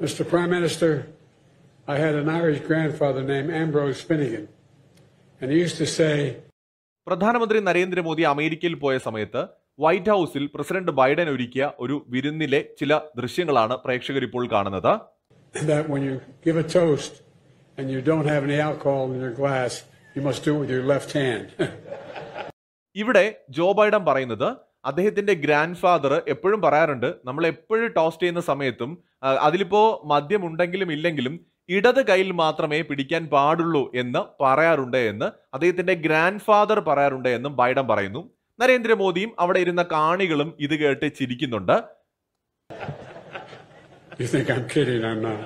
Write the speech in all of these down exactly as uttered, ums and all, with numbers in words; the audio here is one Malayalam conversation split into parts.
Mister Prime Minister, I had an Irish grandfather named Ambrose Finnegan, and he used to say, പ്രധാനമന്ത്രി നരേന്ദ്രമോദി അമേരിക്കയിൽ പോയ സമയത്ത് വൈറ്റ് ഹൗസിൽ പ്രസിഡന്റ് ബൈഡൻ ഒരുക്കിയ ഒരു വിരുന്നിലെ ചില ദൃശ്യങ്ങളാണ് പ്രേക്ഷകർ ഇപ്പോൾ കാണുന്നത്. that when you give a toast and you don't have any alcohol in your glass, you must do it with your left hand. ഇവിടെ ജോ ബൈഡൻ പറയുന്നത് അദ്ദേഹത്തിന്റെ ഗ്രാൻഡ് ഫാദർ എപ്പോഴും പറയാറുണ്ട്, നമ്മൾ എപ്പോഴും ടോസ്റ്റ് ചെയ്യുന്ന സമയത്തും അതിലിപ്പോ മദ്യം ഉണ്ടെങ്കിലും ഇല്ലെങ്കിലും ഇടത് കയ്യിൽ മാത്രമേ പിടിക്കാൻ പാടുള്ളൂ എന്ന് പറയാറുണ്ട് എന്ന് അദ്ദേഹത്തിന്റെ ഗ്രാൻഡ് ഫാദർ പറയാറുണ്ട് എന്നും ബൈഡൻ പറയുന്നു. നരേന്ദ്രമോദിയും അവിടെ ഇരുന്ന കാണികളും ഇത് കേട്ട് ചിരിക്കുന്നുണ്ട്. You think I'm kidding? I'm not.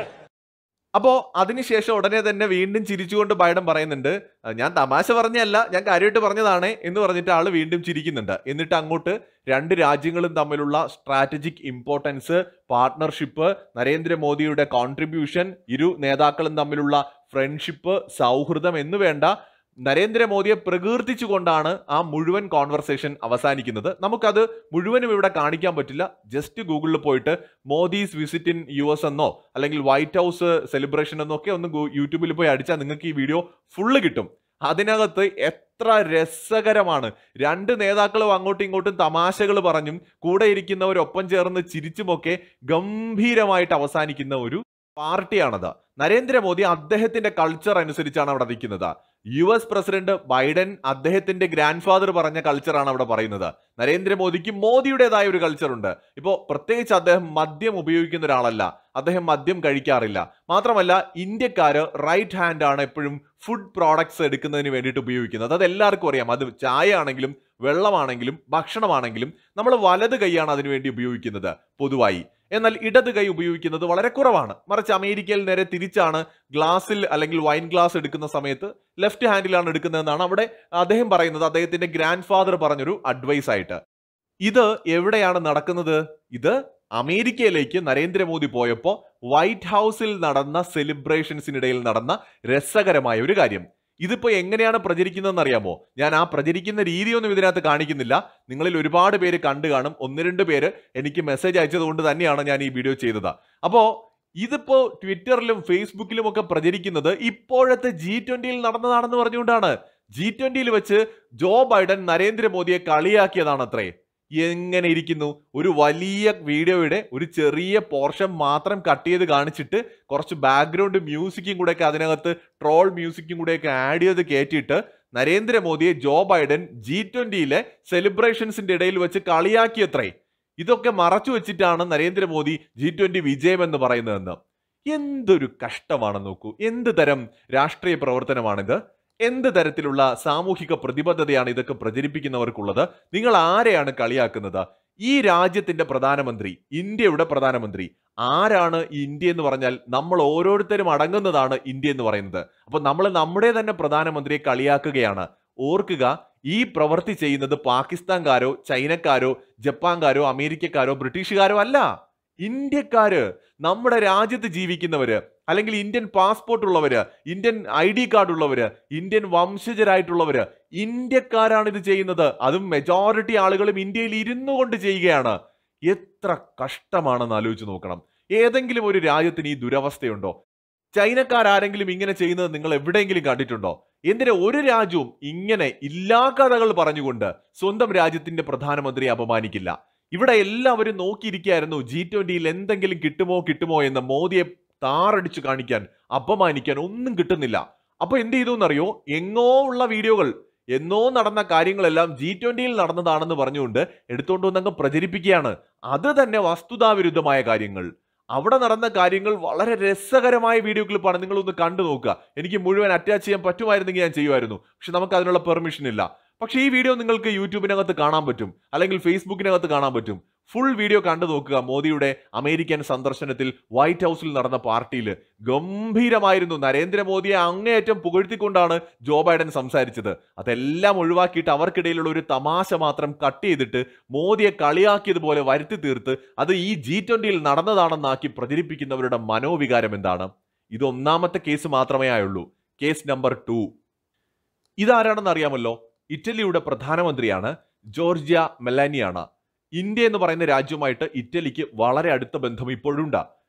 അപ്പോ അതിനുശേഷം ഉടനെ തന്നെ വീണ്ടും ചിരിച്ചുകൊണ്ട് ബൈഡൻ പറയുന്നുണ്ട്, ഞാൻ തമാശ പറഞ്ഞല്ല, ഞാൻ കാര്യമായിട്ട് പറഞ്ഞതാണ് എന്ന് പറഞ്ഞിട്ട് ആള് വീണ്ടും ചിരിക്കുന്നുണ്ട്. എന്നിട്ട് അങ്ങോട്ട് രണ്ട് രാജ്യങ്ങളും തമ്മിലുള്ള സ്ട്രാറ്റജിക് ഇമ്പോർട്ടൻസ്, പാർട്ട്ണർഷിപ്പ്, നരേന്ദ്രമോദിയുടെ കോൺട്രിബ്യൂഷൻ, ഇരു നേതാക്കളും തമ്മിലുള്ള ഫ്രണ്ട്ഷിപ്പ്, സൗഹൃദം എന്ന് വേണ്ട നരേന്ദ്രമോദിയെ പ്രകീർത്തിച്ചുകൊണ്ടാണ് ആ മുഴുവൻ കോൺവെർസേഷൻ അവസാനിക്കുന്നത്. നമുക്കത് മുഴുവനും ഇവിടെ കാണിക്കാൻ പറ്റില്ല. ജസ്റ്റ് ഗൂഗിളിൽ പോയിട്ട് Modi's visit in U S എന്നോ അല്ലെങ്കിൽ വൈറ്റ് ഹൗസ് സെലിബ്രേഷൻ എന്നൊക്കെ ഒന്ന് യൂട്യൂബിൽ പോയി അടിച്ചാൽ നിങ്ങൾക്ക് ഈ വീഡിയോ ഫുള്ള് കിട്ടും. അതിനകത്ത് എത്ര രസകരമാണ്. രണ്ട് നേതാക്കളും അങ്ങോട്ടും ഇങ്ങോട്ടും തമാശകൾ പറഞ്ഞും കൂടെ ഇരിക്കുന്നവരൊപ്പം ചേർന്ന് ചിരിച്ചുമൊക്കെ ഗംഭീരമായിട്ട് അവസാനിക്കുന്ന ഒരു പാർട്ടിയാണത്. നരേന്ദ്രമോദി അദ്ദേഹത്തിന്റെ കൾച്ചർ അനുസരിച്ചാണ് അവിടെ നിൽക്കുന്നത്. യു എസ് പ്രസിഡന്റ് ബൈഡൻ അദ്ദേഹത്തിന്റെ ഗ്രാൻഡ് ഫാദർ പറഞ്ഞ കൾച്ചറാണ് അവിടെ പറയുന്നത്. നരേന്ദ്രമോദിക്ക് മോദിയുടേതായ ഒരു കൾച്ചർ ഉണ്ട്. ഇപ്പോൾ പ്രത്യേകിച്ച് അദ്ദേഹം മദ്യം ഉപയോഗിക്കുന്ന ഒരാളല്ല, അദ്ദേഹം മദ്യം കഴിക്കാറില്ല. മാത്രമല്ല ഇന്ത്യക്കാര് റൈറ്റ് ഹാൻഡ് ആണ് എപ്പോഴും ഫുഡ് പ്രോഡക്ട്സ് എടുക്കുന്നതിന് വേണ്ടിയിട്ട് ഉപയോഗിക്കുന്നത്. അത് എല്ലാവർക്കും അറിയാം. അത് ചായ ആണെങ്കിലും വെള്ളമാണെങ്കിലും ഭക്ഷണമാണെങ്കിലും നമ്മൾ വലത് കൈയാണ് അതിനുവേണ്ടി ഉപയോഗിക്കുന്നത് പൊതുവായി. എന്നാൽ ഇടത് കൈ ഉപയോഗിക്കുന്നത് വളരെ കുറവാണ്. മറിച്ച് അമേരിക്കയിൽ നേരെ തിരിച്ചാണ് ഗ്ലാസ്സിൽ അല്ലെങ്കിൽ വൈൻ ഗ്ലാസ് എടുക്കുന്ന സമയത്ത് ലെഫ്റ്റ് ഹാൻഡിലാണ് എടുക്കുന്നതെന്നാണ് അവിടെ അദ്ദേഹം പറയുന്നത്, അദ്ദേഹത്തിന്റെ ഗ്രാൻഡ് ഫാദർ പറഞ്ഞൊരു അഡ്വൈസ് ആയിട്ട്. ഇത് എവിടെയാണ് നടക്കുന്നത്? ഇത് അമേരിക്കയിലേക്ക് നരേന്ദ്രമോദി പോയപ്പോൾ വൈറ്റ് ഹൗസിൽ നടന്ന സെലിബ്രേഷൻസിനിടയിൽ നടന്ന രസകരമായ ഒരു കാര്യം. ഇതിപ്പോ എങ്ങനെയാണ് പ്രചരിക്കുന്നതെന്ന് അറിയാമോ? ഞാൻ ആ പ്രചരിക്കുന്ന രീതിയൊന്നും ഇതിനകത്ത് കാണിക്കുന്നില്ല. നിങ്ങളിൽ ഒരുപാട് പേര് കണ്ടു കാണും. ഒന്ന് രണ്ട് പേര് എനിക്ക് മെസ്സേജ് അയച്ചത് കൊണ്ട് തന്നെയാണ് ഞാൻ ഈ വീഡിയോ ചെയ്തത്. അപ്പോ ഇതിപ്പോ ട്വിറ്ററിലും ഫേസ്ബുക്കിലും ഒക്കെ പ്രചരിക്കുന്നത് ഇപ്പോഴത്തെ ജി ട്വന്റിയിൽ നടന്നതാണെന്ന് പറഞ്ഞുകൊണ്ടാണ്. ജി ട്വന്റിയിൽ വെച്ച് ജോ ബൈഡൻ നരേന്ദ്രമോദിയെ കളിയാക്കിയതാണ് അത്രേ. എങ്ങനെ ഇരിക്കുന്നു? ഒരു വലിയ വീഡിയോയുടെ ഒരു ചെറിയ പോർഷൻ മാത്രം കട്ട് ചെയ്ത് കാണിച്ചിട്ട് കുറച്ച് ബാക്ക്ഗ്രൗണ്ട് മ്യൂസിക്കും കൂടെയൊക്കെ അതിനകത്ത് ട്രോൾ മ്യൂസിക്കും കൂടെയൊക്കെ ആഡ് ചെയ്ത് കയറ്റിയിട്ട് നരേന്ദ്രമോദിയെ ജോ ബൈഡൻ ജി ട്വന്റിയിലെ സെലിബ്രേഷൻസിന്റെ ഇടയിൽ വെച്ച് കളിയാക്കിയത്രേ. ഇതൊക്കെ മറച്ചു വെച്ചിട്ടാണ് നരേന്ദ്രമോദി ജി ട്വന്റി വിജയം എന്ന് പറയുന്നതെന്ന്. എന്തൊരു കഷ്ടമാണെന്ന് നോക്കൂ. എന്ത് തരം രാഷ്ട്രീയ പ്രവർത്തനമാണിത്? എന്ത് തരത്തിലുള്ള സാമൂഹിക പ്രതിബദ്ധതയാണ് ഇതൊക്കെ പ്രചരിപ്പിക്കുന്നവർക്കുള്ളത്? നിങ്ങൾ ആരെയാണ് കളിയാക്കുന്നത്? ഈ രാജ്യത്തിന്റെ പ്രധാനമന്ത്രി, ഇന്ത്യയുടെ പ്രധാനമന്ത്രി ആരാണ്? ഈ ഇന്ത്യ എന്ന് പറഞ്ഞാൽ നമ്മൾ ഓരോരുത്തരും അടങ്ങുന്നതാണ് ഇന്ത്യ എന്ന് പറയുന്നത്. അപ്പൊ നമ്മൾ നമ്മുടെ തന്നെ പ്രധാനമന്ത്രിയെ കളിയാക്കുകയാണ്. ഓർക്കുക, ഈ പ്രവൃത്തി ചെയ്യുന്നത് പാകിസ്ഥാൻകാരോ ചൈനക്കാരോ ജപ്പാൻകാരോ അമേരിക്കക്കാരോ ബ്രിട്ടീഷുകാരോ അല്ല, ഇന്ത്യക്കാര്, നമ്മുടെ രാജ്യത്ത് ജീവിക്കുന്നവര്, അല്ലെങ്കിൽ ഇന്ത്യൻ പാസ്പോർട്ട് ഉള്ളവര്, ഇന്ത്യൻ ഐ ഡി കാർഡ് ഉള്ളവര്, ഇന്ത്യൻ വംശജരായിട്ടുള്ളവര്, ഇന്ത്യക്കാരാണ് ഇത് ചെയ്യുന്നത്. അതും മെജോറിറ്റി ആളുകളും ഇന്ത്യയിൽ ഇരുന്നു കൊണ്ട് ചെയ്യുകയാണ്. എത്ര കഷ്ടമാണെന്ന് ആലോചിച്ച് നോക്കണം. ഏതെങ്കിലും ഒരു രാജ്യത്തിന് ഈ ദുരവസ്ഥയുണ്ടോ? ചൈനക്കാരെങ്കിലും ഇങ്ങനെ ചെയ്യുന്നത് നിങ്ങൾ എവിടെയെങ്കിലും കണ്ടിട്ടുണ്ടോ? എന്തിനാ ഒരു രാജ്യവും ഇങ്ങനെ ഇല്ലാ കഥകൾ പറഞ്ഞുകൊണ്ട് സ്വന്തം രാജ്യത്തിന്റെ പ്രധാനമന്ത്രിയെ അപമാനിക്കില്ല? ഇവിടെ എല്ലാവരും നോക്കിയിരിക്കുകയായിരുന്നു ജി ട്വന്റിയിൽ എന്തെങ്കിലും കിട്ടുമോ കിട്ടുമോ എന്ന്. മോദിയെ താറടിച്ചു കാണിക്കാൻ, അപമാനിക്കാൻ ഒന്നും കിട്ടുന്നില്ല. അപ്പൊ എന്ത് ചെയ്തു എന്നറിയോ? എങ്ങോ ഉള്ള വീഡിയോകൾ, എന്നോ നടന്ന കാര്യങ്ങളെല്ലാം ജി ട്വന്റിയിൽ നടന്നതാണെന്ന് പറഞ്ഞുകൊണ്ട് എടുത്തുകൊണ്ട് വന്നങ്ങ് പ്രചരിപ്പിക്കുകയാണ്. അത് തന്നെ വസ്തുതാവിരുദ്ധമായ കാര്യങ്ങൾ. അവിടെ നടന്ന കാര്യങ്ങൾ വളരെ രസകരമായ വീഡിയോ ക്ലിപ്പാണ്. നിങ്ങളൊന്ന് കണ്ടു നോക്കുക. എനിക്ക് മുഴുവൻ അറ്റാച്ച് ചെയ്യാൻ പറ്റുമായിരുന്നെങ്കിൽ ഞാൻ ചെയ്യുമായിരുന്നു. പക്ഷെ നമുക്ക് അതിനുള്ള പെർമിഷൻ ഇല്ല. പക്ഷേ ഈ വീഡിയോ നിങ്ങൾക്ക് യൂട്യൂബിനകത്ത് കാണാൻ പറ്റും, അല്ലെങ്കിൽ ഫേസ്ബുക്കിനകത്ത് കാണാൻ പറ്റും. ഫുൾ വീഡിയോ കണ്ടു നോക്കുക. മോദിയുടെ അമേരിക്കൻ സന്ദർശനത്തിൽ വൈറ്റ് ഹൗസിൽ നടന്ന പാർട്ടിയിൽ ഗംഭീരമായിരുന്നു. നരേന്ദ്രമോദിയെ അങ്ങേയറ്റം പുകഴ്ത്തിക്കൊണ്ടാണ് ജോ ബൈഡൻ സംസാരിച്ചത്. അതെല്ലാം ഒഴിവാക്കിയിട്ട് അവർക്കിടയിലുള്ള ഒരു തമാശ മാത്രം കട്ട് ചെയ്തിട്ട് മോദിയെ കളിയാക്കിയതുപോലെ വരുത്തി തീർത്ത് അത് ഈ ജി ട്വന്റിയിൽ നടന്നതാണെന്നാക്കി പ്രചരിപ്പിക്കുന്നവരുടെ മനോവികാരം എന്താണ്? ഇത് ഒന്നാമത്തെ കേസ് മാത്രമേ ആയുള്ളൂ. Case number two. ഇതാരാണെന്ന് അറിയാമല്ലോ? ഇറ്റലിയുടെ പ്രധാനമന്ത്രിയാണ്, ജോർജിയ മെലാനിയാണ്. ഇന്ത്യ എന്ന് പറയുന്ന രാജ്യവുമായിട്ട് ഇറ്റലിക്ക് വളരെ അടുത്ത ബന്ധം ഇപ്പോഴുണ്ട്.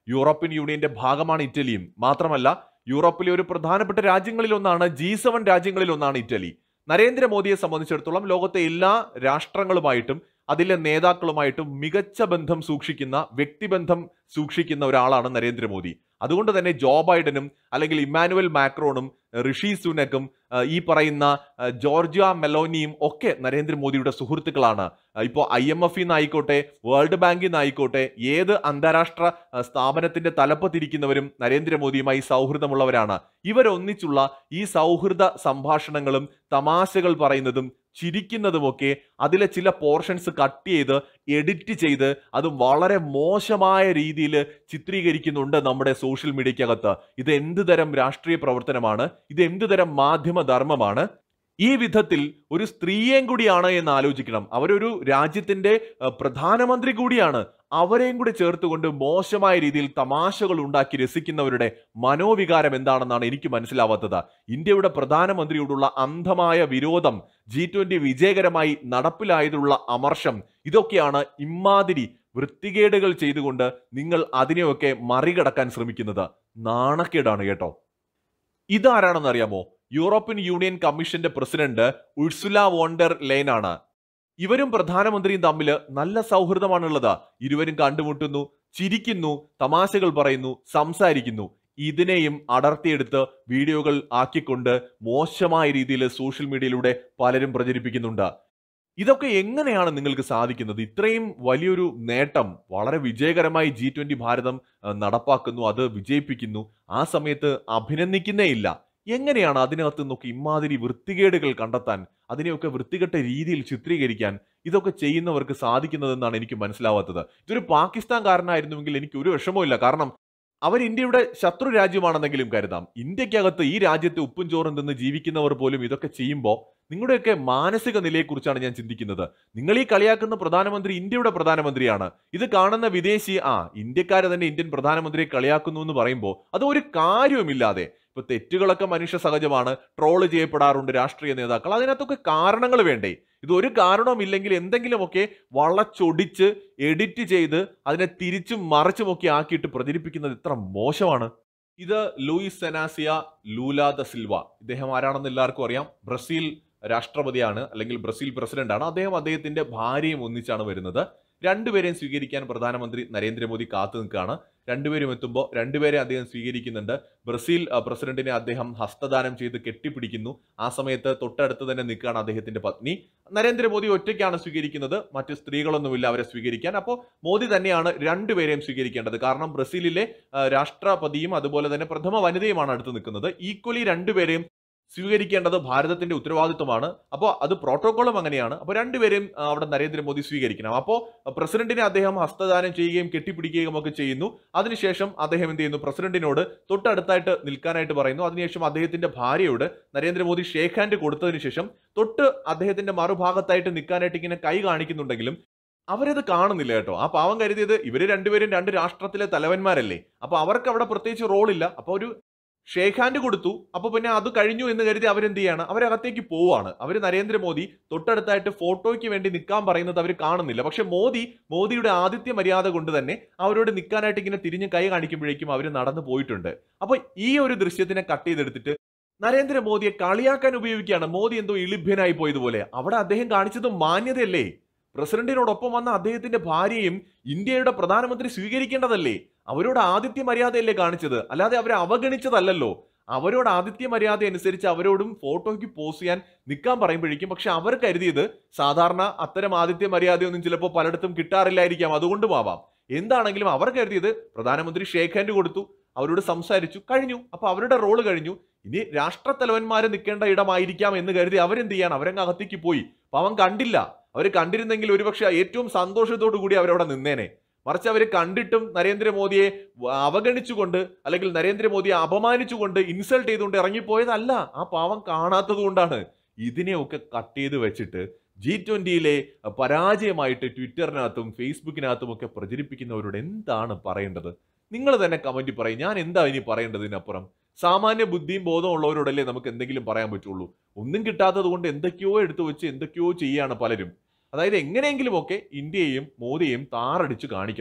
യൂറോപ്യൻ യൂണിയന്റെ ഭാഗമാണ് ഇറ്റലിയും. മാത്രമല്ല യൂറോപ്പിലെ ഒരു പ്രധാനപ്പെട്ട രാജ്യങ്ങളിലൊന്നാണ് ജി സെവൻ രാജ്യങ്ങളിലൊന്നാണ് ഇറ്റലി. നരേന്ദ്രമോദിയെ സംബന്ധിച്ചിടത്തോളം ലോകത്തെ എല്ലാ രാഷ്ട്രങ്ങളുമായിട്ടും അതിലെ നേതാക്കളുമായിട്ടും മികച്ച ബന്ധം സൂക്ഷിക്കുന്ന, വ്യക്തിബന്ധം സൂക്ഷിക്കുന്ന ഒരാളാണ് നരേന്ദ്രമോദി. അതുകൊണ്ട് തന്നെ ജോ ബൈഡനും അല്ലെങ്കിൽ ഇമ്മാനുവൽ മാക്രോണും ഋഷി സുനക്കും ഈ പറയുന്ന ജോർജിയ മെലോനിയും ഒക്കെ നരേന്ദ്രമോദിയുടെ സുഹൃത്തുക്കളാണ്. ഇപ്പോൾ ഐ എം എഫ് ആയിക്കോട്ടെ, വേൾഡ് ബാങ്കിൽ നിന്നായിക്കോട്ടെ, ഏത് അന്താരാഷ്ട്ര സ്ഥാപനത്തിന്റെ തലപ്പത്തിരിക്കുന്നവരും നരേന്ദ്രമോദിയുമായി സൗഹൃദമുള്ളവരാണ്. ഇവരൊന്നിച്ചുള്ള ഈ സൗഹൃദ സംഭാഷണങ്ങളും തമാശകൾ പറയുന്നതും ചിരിക്കുന്നതുമൊക്കെ അതിലെ ചില പോർഷൻസ് കട്ട് ചെയ്ത് എഡിറ്റ് ചെയ്ത് അതും വളരെ മോശമായ രീതിയിൽ ചിത്രീകരിക്കുന്നുണ്ട് നമ്മുടെ സോഷ്യൽ മീഡിയക്കകത്ത്. ഇത് എന്ത് തരം രാഷ്ട്രീയ പ്രവർത്തനമാണ്? ഇത് എന്ത് തരം മാധ്യമ ധർമ്മമാണ്? ഈ വിധത്തിൽ ഒരു സ്ത്രീയെയും കൂടിയാണ് എന്ന് ആലോചിക്കണം. അവരൊരു രാജ്യത്തിന്റെ പ്രധാനമന്ത്രി കൂടിയാണ്. അവരെയും കൂടി ചേർത്തുകൊണ്ട് മോശമായ രീതിയിൽ തമാശകൾ ഉണ്ടാക്കി രസിക്കുന്നവരുടെ മനോവികാരം എന്താണെന്നാണ് എനിക്ക് മനസ്സിലാവാത്തത്. ഇന്ത്യയുടെ പ്രധാനമന്ത്രിയോടുള്ള അന്ധമായ വിരോധം, ജി ട്വന്റി വിജയകരമായി നടപ്പിലായതിലുള്ള അമർഷം, ഇതൊക്കെയാണ് ഇമാതിരി വൃത്തികേടുകൾ ചെയ്തുകൊണ്ട് നിങ്ങൾ അതിനെയൊക്കെ മറികടക്കാൻ ശ്രമിക്കുന്നത്. നാണക്കേടാണ് കേട്ടോ. ഇതാരാണെന്ന് അറിയാമോ? യൂറോപ്യൻ യൂണിയൻ കമ്മീഷന്റെ പ്രസിഡന്റ് ഉർസുല വോണ്ടർ ലെയ്ൻ ആണ്. ഇവരും പ്രധാനമന്ത്രിയും തമ്മിൽ നല്ല സൗഹൃദമാണുള്ളത്. ഇരുവരും കണ്ടുമുട്ടുന്നു, ചിരിക്കുന്നു, തമാശകൾ പറയുന്നു, സംസാരിക്കുന്നു. ഇതിനെയും അടർത്തിയെടുത്ത് വീഡിയോകൾ ആക്കിക്കൊണ്ട് മോശമായ രീതിയിൽ സോഷ്യൽ മീഡിയയിലൂടെ പലരും പ്രചരിപ്പിക്കുന്നുണ്ട്. ഇതൊക്കെ എങ്ങനെയാണ് നിങ്ങൾക്ക് സാധിക്കുന്നത്? ഇത്രയും വലിയൊരു നേട്ടം വളരെ വിജയകരമായി ജി ട്വന്റി ഭാരതം നടപ്പാക്കുന്നു, അത് വിജയിപ്പിക്കുന്നു. ആ സമയത്ത് അഭിനന്ദിക്കുന്നേ ഇല്ല. എങ്ങനെയാണ് അതിനകത്ത് നിന്നൊക്കെ ഇമാതിരി വൃത്തികേടുകൾ കണ്ടെത്താൻ, അതിനെയൊക്കെ വൃത്തികെട്ട രീതിയിൽ ചിത്രീകരിക്കാൻ ഇതൊക്കെ ചെയ്യുന്നവർക്ക് സാധിക്കുന്നതെന്നാണ് എനിക്ക് മനസ്സിലാവാത്തത്. ഇതൊരു പാകിസ്ഥാൻകാരനായിരുന്നുവെങ്കിൽ എനിക്ക് ഒരു വിഷമവും ഇല്ല. കാരണം അവർ ഇന്ത്യയുടെ ശത്രു രാജ്യമാണെന്നെങ്കിലും കരുതാം. ഇന്ത്യക്കകത്ത് ഈ രാജ്യത്തെ ഉപ്പും ചോറും തിന്ന് ജീവിക്കുന്നവർ പോലും ഇതൊക്കെ ചെയ്യുമ്പോൾ നിങ്ങളുടെയൊക്കെ മാനസിക നിലയെക്കുറിച്ചാണ് ഞാൻ ചിന്തിക്കുന്നത്. നിങ്ങൾ ഈ കളിയാക്കുന്ന പ്രധാനമന്ത്രി ഇന്ത്യയുടെ പ്രധാനമന്ത്രിയാണ്. ഇത് കാണുന്ന വിദേശി ആ ഇന്ത്യക്കാരെ തന്നെ ഇന്ത്യൻ പ്രധാനമന്ത്രിയെ കളിയാക്കുന്നു എന്ന് പറയുമ്പോൾ അത് ഒരു കാര്യവുമില്ലാതെ, ഇപ്പൊ തെറ്റുകളൊക്കെ മനുഷ്യ സഹജമാണ്, ട്രോള് ചെയ്യപ്പെടാറുണ്ട് രാഷ്ട്രീയ നേതാക്കൾ, അതിനകത്തൊക്കെ കാരണങ്ങൾ വേണ്ടേ? ഇതൊരു കാരണവുമില്ലെങ്കിൽ എന്തെങ്കിലുമൊക്കെ വളച്ചൊടിച്ച് എഡിറ്റ് ചെയ്ത് അതിനെ തിരിച്ചും മറിച്ചുമൊക്കെ ആക്കിയിട്ട് പ്രചരിപ്പിക്കുന്നത് ഇത്ര മോശമാണ്. ഇത് Luiz Inacio Lula da Silva. ഇദ്ദേഹം ആരാണെന്ന് എല്ലാവർക്കും അറിയാം. ബ്രസീൽ രാഷ്ട്രപതിയാണ്, അല്ലെങ്കിൽ ബ്രസീൽ പ്രസിഡന്റ് ആണ്. അദ്ദേഹം അദ്ദേഹത്തിന്റെ ഭാര്യയും ഒന്നിച്ചാണ് വരുന്നത്. രണ്ടുപേരെയും സ്വീകരിക്കാൻ പ്രധാനമന്ത്രി നരേന്ദ്രമോദി കാത്തു നിൽക്കുകയാണ്. രണ്ടുപേരും എത്തുമ്പോൾ രണ്ടുപേരെ അദ്ദേഹം സ്വീകരിക്കുന്നുണ്ട്. ബ്രസീൽ പ്രസിഡന്റിനെ അദ്ദേഹം ഹസ്തദാനം ചെയ്ത് കെട്ടിപ്പിടിക്കുന്നു. ആ സമയത്ത് തൊട്ടടുത്ത് തന്നെ നിൽക്കുകയാണ് അദ്ദേഹത്തിന്റെ പത്നി. നരേന്ദ്രമോദി ഒറ്റയ്ക്കാണ് സ്വീകരിക്കുന്നത്, മറ്റ് സ്ത്രീകളൊന്നുമില്ല അവരെ സ്വീകരിക്കാൻ. അപ്പോൾ മോദി തന്നെയാണ് രണ്ടുപേരെയും സ്വീകരിക്കേണ്ടത്. കാരണം ബ്രസീലിലെ രാഷ്ട്രപതിയും അതുപോലെ തന്നെ പ്രഥമ വനിതയുമാണ് അടുത്ത് നിൽക്കുന്നത്. ഈക്വലി രണ്ടുപേരെയും സ്വീകരിക്കേണ്ടത് ഭാരതത്തിന്റെ ഉത്തരവാദിത്വമാണ്. അപ്പോൾ അത് പ്രോട്ടോകോളും അങ്ങനെയാണ്. അപ്പോൾ രണ്ടുപേരും അവിടെ നരേന്ദ്രമോദി സ്വീകരിക്കണം. അപ്പോൾ പ്രസിഡന്റിനെ അദ്ദേഹം ഹസ്തദാനം ചെയ്യുകയും കെട്ടിപ്പിടിക്കുകയും ഒക്കെ ചെയ്യുന്നു. അതിനുശേഷം അദ്ദേഹം എന്ത് ചെയ്യുന്നു? പ്രസിഡന്റിനോട് തൊട്ടടുത്തായിട്ട് നിൽക്കാനായിട്ട് പറയുന്നു. അതിനുശേഷം അദ്ദേഹത്തിന്റെ ഭാര്യയോട് നരേന്ദ്രമോദി ഷേക്ക് ഹാൻഡ് കൊടുത്തതിന് ശേഷം തൊട്ട് അദ്ദേഹത്തിന്റെ മറുഭാഗത്തായിട്ട് നിൽക്കാനായിട്ട് ഇങ്ങനെ കൈ കാണിക്കുന്നുണ്ടെങ്കിലും അവരത് കാണുന്നില്ല കേട്ടോ. ആ പാവം കരുതിയത് ഇവര് രണ്ടുപേരും രണ്ട് രാഷ്ട്രത്തിലെ തലവന്മാരല്ലേ, അപ്പൊ അവർക്ക് അവിടെ പ്രത്യേകിച്ച് റോളില്ല. അപ്പൊ ഒരു ഷേക്ക് ഹാൻഡ് കൊടുത്തു. അപ്പൊ പിന്നെ അത് കഴിഞ്ഞു എന്ന് കരുതി അവരെന്ത് ചെയ്യാണ്? അവരകത്തേക്ക് പോവാണ്. അവർ നരേന്ദ്രമോദി തൊട്ടടുത്തായിട്ട് ഫോട്ടോയ്ക്ക് വേണ്ടി നിൽക്കാൻ പറയുന്നത് അവർ കാണുന്നില്ല. പക്ഷെ മോദി മോദിയുടെ ആതിഥ്യ മര്യാദ കൊണ്ട് തന്നെ അവരോട് നിൽക്കാനായിട്ട് ഇങ്ങനെ തിരിഞ്ഞ് കൈ കാണിക്കുമ്പോഴേക്കും അവർ നടന്നു പോയിട്ടുണ്ട്. അപ്പൊ ഈ ഒരു ദൃശ്യത്തിനെ കട്ട് ചെയ്തെടുത്തിട്ട് നരേന്ദ്രമോദിയെ കളിയാക്കാൻ ഉപയോഗിക്കുകയാണ്. മോദി എന്തോ ഇളിഭ്യനായി പോയതുപോലെ. അവിടെ അദ്ദേഹം കാണിച്ചത് മാന്യതയല്ലേ? പ്രസിഡന്റിനോടൊപ്പം വന്ന അദ്ദേഹത്തിന്റെ ഭാര്യയും ഇന്ത്യയുടെ പ്രധാനമന്ത്രി സ്വീകരിക്കേണ്ടതല്ലേ? അവരോട് ആതിഥ്യ മര്യാദയല്ലേ കാണിച്ചത്, അല്ലാതെ അവരെ അവഗണിച്ചതല്ലല്ലോ. അവരോട് ആതിഥ്യ മര്യാദ അനുസരിച്ച് അവരോടും ഫോട്ടോയ്ക്ക് പോസ് ചെയ്യാൻ നിൽക്കാൻ പറയുമ്പോഴേക്കും പക്ഷെ അവർ കരുതിയത് സാധാരണ അത്തരം ആതിഥ്യ മര്യാദയൊന്നും ചിലപ്പോൾ പലയിടത്തും കിട്ടാറില്ലായിരിക്കാം, അതുകൊണ്ടും ആവാം. എന്താണെങ്കിലും അവർ കരുതിയത് പ്രധാനമന്ത്രി ഷേക്ക് ഹാൻഡ് കൊടുത്തു, അവരോട് സംസാരിച്ചു, കഴിഞ്ഞു. അപ്പൊ അവരുടെ റോള് കഴിഞ്ഞു. ഇനി രാഷ്ട്രത്തലവന്മാര് നിൽക്കേണ്ട ഇടമായിരിക്കാം എന്ന് കരുതി അവരെന്ത് ചെയ്യാണ്? അവരങ്ങ് അകത്തേക്ക് പോയി. അപ്പൊ അവൻ കണ്ടില്ല. അവർ കണ്ടിരുന്നെങ്കിൽ ഒരുപക്ഷെ ഏറ്റവും സന്തോഷത്തോടു കൂടി അവരവിടെ നിന്നേനെ. മറിച്ച് അവർ കണ്ടിട്ടും നരേന്ദ്രമോദിയെ അവഗണിച്ചുകൊണ്ട് അല്ലെങ്കിൽ നരേന്ദ്രമോദിയെ അപമാനിച്ചുകൊണ്ട് ഇൻസൾട്ട് ചെയ്തുകൊണ്ട് ഇറങ്ങിപ്പോയതല്ല. ആ പാവം കാണാത്തത് കൊണ്ടാണ്. ഇതിനെയൊക്കെ കട്ട് ചെയ്ത് വെച്ചിട്ട് ജി ട്വന്റിയിലെ പരാജയമായിട്ട് ട്വിറ്ററിനകത്തും ഫേസ്ബുക്കിനകത്തും ഒക്കെ പ്രചരിപ്പിക്കുന്നവരോട് എന്താണ് പറയേണ്ടത്? നിങ്ങൾ തന്നെ കമന്റ് പറയും. ഞാൻ എന്താ ഇനി പറയേണ്ടതിനപ്പുറം? സാമാന്യ ബുദ്ധിയും ബോധവും ഉള്ളവരോടല്ലേ നമുക്ക് എന്തെങ്കിലും പറയാൻ പറ്റുള്ളൂ. ഒന്നും കിട്ടാത്തത് കൊണ്ട് എന്തൊക്കെയോ എടുത്തു വെച്ച് എന്തൊക്കെയോ ചെയ്യാണ് പലരും. അതായത് എങ്ങനെയെങ്കിലും ഒക്കെ ഇന്ത്യയെയും മോദിയെയും താറടിച്ച് കാണിക്കണം.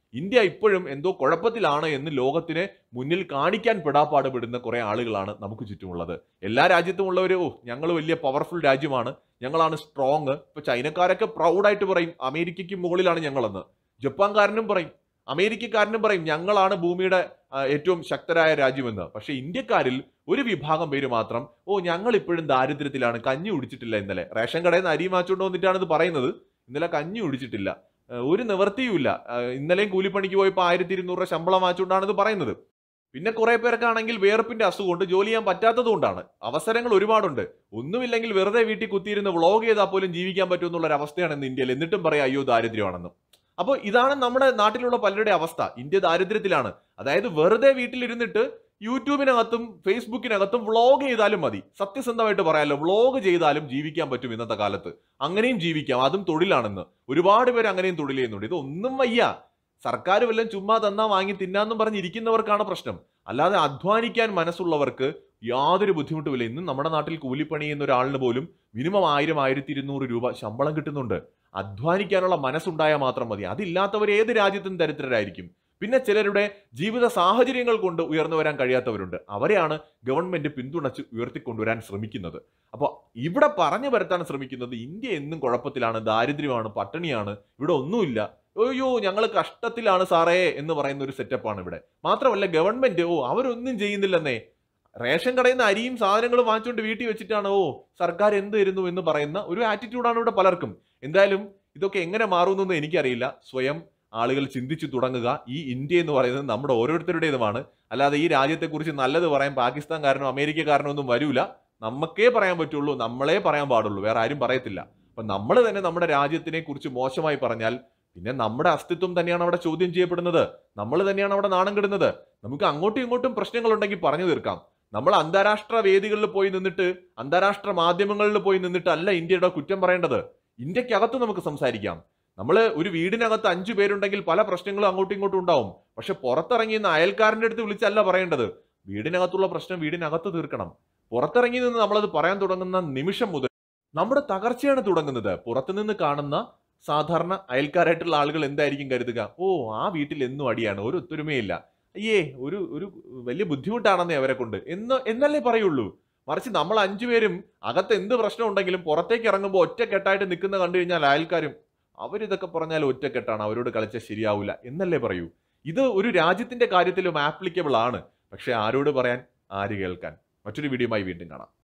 ഇന്ത്യ ഇപ്പോഴും എന്തോ കുഴപ്പത്തിലാണ് എന്ന് ലോകത്തിന് മുന്നിൽ കാണിക്കാൻ പെടാപ്പാട് പെടുന്ന കുറെ ആളുകളാണ് നമുക്ക് ചുറ്റുമുള്ളത്. എല്ലാ രാജ്യത്തും ഉള്ളവർ ഓ ഞങ്ങൾ വലിയ പവർഫുൾ രാജ്യമാണ്, ഞങ്ങളാണ് സ്ട്രോങ്. ഇപ്പൊ ചൈനക്കാരൊക്കെ പ്രൗഡായിട്ട് പറയും അമേരിക്കയ്ക്ക് മുകളിലാണ് ഞങ്ങളെന്ന്. ജപ്പാൻകാരനും പറയും, അമേരിക്കക്കാരനും പറയും ഞങ്ങളാണ് ഭൂമിയുടെ ഏറ്റവും ശക്തരായ രാജ്യമെന്ന്. പക്ഷെ ഇന്ത്യക്കാരിൽ ഒരു വിഭാഗം പേര് മാത്രം ഓ ഞങ്ങൾ ഇപ്പോഴും ദാരിദ്ര്യത്തിലാണ്, കഞ്ഞി കുടിച്ചിട്ടില്ല, ഇന്നലെ റേഷൻ കടയിൽ നിന്ന് അരി മാച്ചുകൊണ്ട് വന്നിട്ടാണ് ഇത് പറയുന്നത്, ഇന്നലെ കഞ്ഞി കുടിച്ചിട്ടില്ല, ഒരു നിവർത്തിയുമില്ല, ഇന്നലെയും കൂലിപ്പണിക്ക് പോയപ്പോൾ ആയിരത്തി ഇരുന്നൂറ് രൂപ ശമ്പളം വാങ്ങിച്ചുകൊണ്ടാണ് ഇത് പറയുന്നത്. പിന്നെ കുറെ പേർക്കാണെങ്കിൽ വേർപ്പിന്റെ അസുഖമുണ്ട്, ജോലി ചെയ്യാൻ പറ്റാത്തത് കൊണ്ടാണ്. അവസരങ്ങൾ ഒരുപാടുണ്ട്. ഒന്നുമില്ലെങ്കിൽ വെറുതെ വീട്ടിൽ കുത്തിയിരുന്ന് വ്ളോഗ് ചെയ്താൽ പോലും ജീവിക്കാൻ പറ്റുമെന്നുള്ള ഒരു അവസ്ഥയാണ് ഇന്ന് ഇന്ത്യയിൽ. എന്നിട്ടും പറയാം അയ്യോ ദാരിദ്ര്യമാണെന്ന്. അപ്പോൾ ഇതാണ് നമ്മുടെ നാട്ടിലുള്ള പലരുടെ അവസ്ഥ. ഇന്ത്യ ദാരിദ്ര്യത്തിലാണ്. അതായത് വെറുതെ വീട്ടിലിരുന്നിട്ട് യൂട്യൂബിനകത്തും ഫേസ്ബുക്കിനകത്തും വ്ളോഗ് ചെയ്താലും മതി. സത്യസന്ധമായിട്ട് പറയാമല്ലോ, വ്ളോഗ് ചെയ്താലും ജീവിക്കാൻ പറ്റും ഇന്നത്തെ കാലത്ത്. അങ്ങനെയും ജീവിക്കാം, അതും തൊഴിലാണെന്ന്. ഒരുപാട് പേര് അങ്ങനെയും തൊഴിൽ ചെയ്യുന്നുണ്ട്. ഇതൊന്നും വയ്യ. സർക്കാർ വല്ലതും ചുമ്മാ തന്നാ വാങ്ങി തിന്നാന്നും പറഞ്ഞിരിക്കുന്നവർക്കാണ് പ്രശ്നം. അല്ലാതെ അധ്വാനിക്കാൻ മനസ്സുള്ളവർക്ക് യാതൊരു ബുദ്ധിമുട്ടുമില്ല. ഇന്നും നമ്മുടെ നാട്ടിൽ കൂലിപ്പണി ചെയ്യുന്ന ഒരാളിന് പോലും മിനിമം ആയിരം ആയിരത്തി ഇരുന്നൂറ് രൂപ ശമ്പളം കിട്ടുന്നുണ്ട്. അധ്വാനിക്കാനുള്ള മനസ്സുണ്ടായാൽ മാത്രം മതി. അതില്ലാത്തവർ ഏത് രാജ്യത്തും ദരിദ്രരായിരിക്കും. പിന്നെ ചിലരുടെ ജീവിത സാഹചര്യങ്ങൾ കൊണ്ട് ഉയർന്നു വരാൻ കഴിയാത്തവരുണ്ട്. അവരെയാണ് ഗവൺമെന്റ് പിന്തുണച്ച് ഉയർത്തിക്കൊണ്ടുവരാൻ ശ്രമിക്കുന്നത്. അപ്പോൾ ഇവിടെ പറഞ്ഞു വരുത്താൻ ശ്രമിക്കുന്നത് ഇന്ത്യ എന്നും കുഴപ്പത്തിലാണ്, ദാരിദ്ര്യമാണ്, പട്ടിണിയാണ്, ഇവിടെ ഒന്നുമില്ല, അയ്യോ ഞങ്ങൾ കഷ്ടത്തിലാണ് സാറേ എന്ന് പറയുന്ന ഒരു സെറ്റപ്പാണ് ഇവിടെ. മാത്രമല്ല ഗവൺമെന്റ് ഓ അവരൊന്നും ചെയ്യുന്നില്ലെന്നേ, റേഷൻ കടയിൽ നിന്ന് അരിയും സാധനങ്ങളും വാങ്ങിച്ചുകൊണ്ട് വീട്ടിൽ വെച്ചിട്ടാണ് ഓ സർക്കാർ എന്ത് തരുന്നു എന്ന് പറയുന്ന ഒരു ആറ്റിറ്റ്യൂഡാണ് ഇവിടെ പലർക്കും. എന്തായാലും ഇതൊക്കെ എങ്ങനെ മാറുമെന്നൊന്നും എനിക്കറിയില്ല. സ്വയം ആളുകൾ ചിന്തിച്ചു തുടങ്ങുക. ഈ ഇന്ത്യ എന്ന് പറയുന്നത് നമ്മുടെ ഓരോരുത്തരുടേതുമാണ്. അല്ലാതെ ഈ രാജ്യത്തെക്കുറിച്ച് നല്ലത് പറയാൻ പാകിസ്ഥാൻകാരനോ അമേരിക്കക്കാരനോ ഒന്നും വരൂല. നമുക്കേ പറയാൻ പറ്റുള്ളൂ, നമ്മളെ പറയാൻ പാടുള്ളൂ, വേറെ ആരും പറയത്തില്ല. അപ്പൊ നമ്മൾ തന്നെ നമ്മുടെ രാജ്യത്തിനെ കുറിച്ച് മോശമായി പറഞ്ഞാൽ പിന്നെ നമ്മുടെ അസ്തിത്വം തന്നെയാണ് അവിടെ ചോദ്യം ചെയ്യപ്പെടുന്നത്. നമ്മൾ തന്നെയാണ് അവിടെ നാണം കെടുന്നത്. നമുക്ക് അങ്ങോട്ടും ഇങ്ങോട്ടും പ്രശ്നങ്ങൾ ഉണ്ടെങ്കിൽ പറഞ്ഞു തീർക്കാം. നമ്മൾ അന്താരാഷ്ട്ര വേദികളിൽ പോയി നിന്നിട്ട് അന്താരാഷ്ട്ര മാധ്യമങ്ങളിൽ പോയി നിന്നിട്ട് അല്ല ഇന്ത്യയുടെ കുറ്റം പറയേണ്ടത്. ഇന്ത്യക്കകത്ത് നമുക്ക് സംസാരിക്കാം. നമ്മൾ ഒരു വീടിനകത്ത് അഞ്ചു പേരുണ്ടെങ്കിൽ പല പ്രശ്നങ്ങളും അങ്ങോട്ടും ഇങ്ങോട്ടും ഉണ്ടാവും. പക്ഷെ പുറത്തിറങ്ങി നിന്ന് അയൽക്കാരന്റെ അടുത്ത് വിളിച്ചല്ല പറയേണ്ടത്. വീടിനകത്തുള്ള പ്രശ്നം വീടിനകത്ത് തീർക്കണം. പുറത്തിറങ്ങി നിന്ന് നമ്മളത് പറയാൻ തുടങ്ങുന്ന നിമിഷം മുതൽ നമ്മുടെ തകർച്ചയാണ് തുടങ്ങുന്നത്. പുറത്തുനിന്ന് കാണുന്ന സാധാരണ അയൽക്കാരായിട്ടുള്ള ആളുകൾ എന്തായിരിക്കും കരുതുക? ഓ ആ വീട്ടിൽ എന്നും അടിയാണ്, ഒരു ഒത്തൊരുമയില്ല, അയ്യേ ഒരു ഒരു വലിയ ബുദ്ധിമുട്ടാണെന്നേ അവരെ കൊണ്ട് എന്ന് എന്നല്ലേ പറയുള്ളൂ. മറിച്ച് നമ്മൾ അഞ്ചുപേരും അകത്ത് എന്ത് പ്രശ്നം ഉണ്ടെങ്കിലും പുറത്തേക്ക് ഇറങ്ങുമ്പോൾ ഒറ്റക്കെട്ടായിട്ട് നിൽക്കുന്ന കണ്ടു കഴിഞ്ഞാൽ അയൽക്കാരും അവരിതൊക്കെ പറഞ്ഞാൽ ഒറ്റക്കെട്ടാണ്, അവരോട് കളിച്ചാൽ ശരിയാവില്ല എന്നല്ലേ പറയൂ. ഇത് ഒരു രാജ്യത്തിന്റെ കാര്യത്തിലും ആപ്ലിക്കബിൾ ആണ്. പക്ഷെ ആരോട് പറയാൻ, ആര് കേൾക്കാൻ? മറ്റൊരു വീഡിയോയുമായി വീണ്ടും കാണാം.